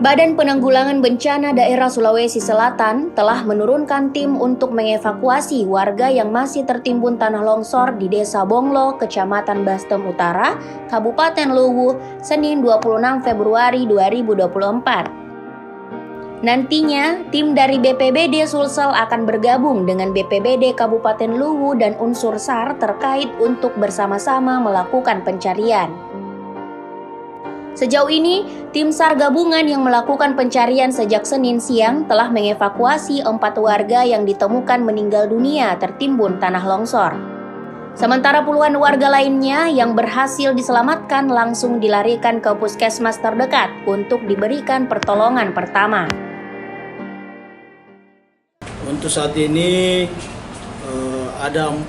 Badan Penanggulangan Bencana Daerah Sulawesi Selatan telah menurunkan tim untuk mengevakuasi warga yang masih tertimbun tanah longsor di Desa Bonglo, Kecamatan Bastem Utara, Kabupaten Luwu, Senin 26 Februari 2024. Nantinya, tim dari BPBD Sulsel akan bergabung dengan BPBD Kabupaten Luwu dan unsur SAR terkait untuk bersama-sama melakukan pencarian. Sejauh ini, tim SAR gabungan yang melakukan pencarian sejak Senin siang telah mengevakuasi 4 warga yang ditemukan meninggal dunia tertimbun tanah longsor. Sementara puluhan warga lainnya yang berhasil diselamatkan langsung dilarikan ke puskesmas terdekat untuk diberikan pertolongan pertama. Untuk saat ini ada 4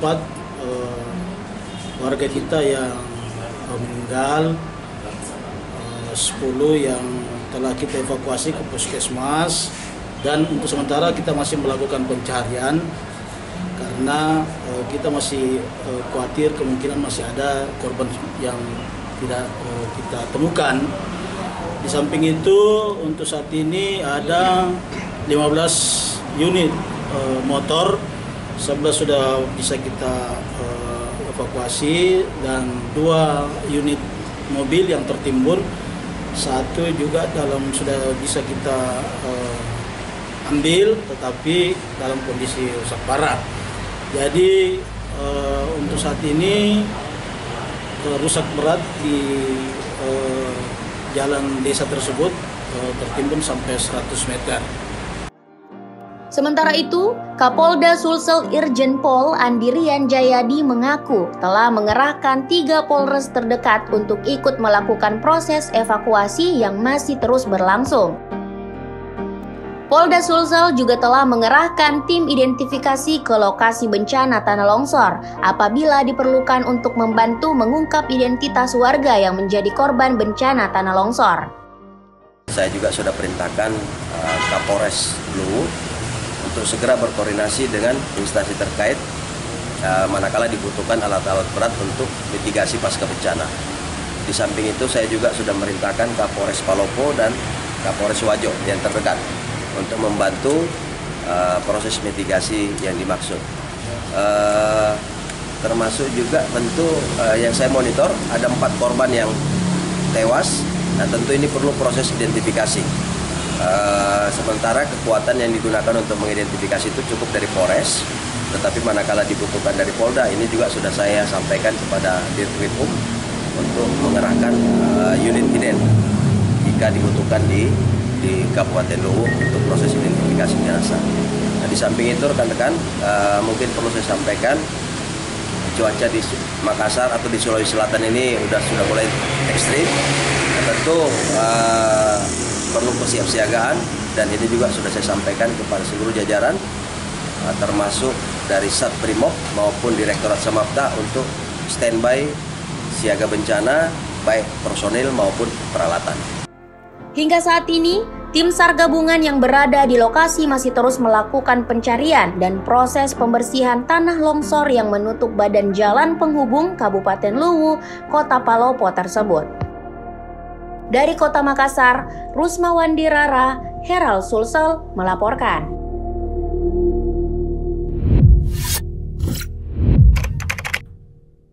warga kita yang meninggal, 10 yang telah kita evakuasi ke puskesmas, dan untuk sementara kita masih melakukan pencarian karena kita masih khawatir kemungkinan masih ada korban yang tidak kita temukan. Di samping itu untuk saat ini ada 15 unit motor, 11 sudah bisa kita evakuasi dan 2 unit mobil yang tertimbun, 1 juga sudah bisa kita ambil tetapi dalam kondisi rusak parah. Jadi untuk saat ini rusak berat di jalan desa tersebut tertimbun sampai 100 meter. Sementara itu, Kapolda Sulsel Irjen Pol Andirian Jayadi mengaku telah mengerahkan 3 Polres terdekat untuk ikut melakukan proses evakuasi yang masih terus berlangsung. Polda Sulsel juga telah mengerahkan tim identifikasi ke lokasi bencana tanah longsor apabila diperlukan untuk membantu mengungkap identitas warga yang menjadi korban bencana tanah longsor. Saya juga sudah perintahkan Kapolres Luwu untuk segera berkoordinasi dengan instansi terkait manakala dibutuhkan alat-alat berat untuk mitigasi pasca bencana. Di samping itu saya juga sudah merintahkan Kapolres Palopo dan Kapolres Wajo yang terdekat untuk membantu proses mitigasi yang dimaksud. Termasuk juga tentu yang saya monitor ada 4 korban yang tewas. Nah tentu ini perlu proses identifikasi. Sementara kekuatan yang digunakan untuk mengidentifikasi itu cukup dari Polres, tetapi manakala dibutuhkan dari Polda, ini juga sudah saya sampaikan kepada Dirkrimum untuk mengerahkan unit ident jika dibutuhkan di Kabupaten Luwu untuk proses identifikasi jenazah. Nah, di samping itu rekan-rekan mungkin perlu saya sampaikan cuaca di Makassar atau di Sulawesi Selatan ini sudah mulai ekstrim. Tentu perlu kesiapsiagaan, dan ini juga sudah saya sampaikan kepada seluruh jajaran termasuk dari Satbrimob maupun Direktorat Samapta untuk standby siaga bencana baik personil maupun peralatan. Hingga saat ini, tim SAR gabungan yang berada di lokasi masih terus melakukan pencarian dan proses pembersihan tanah longsor yang menutup badan jalan penghubung Kabupaten Luwu, Kota Palopo tersebut. Dari Kota Makassar, Rusma Wandirara, Herald Sulsel melaporkan.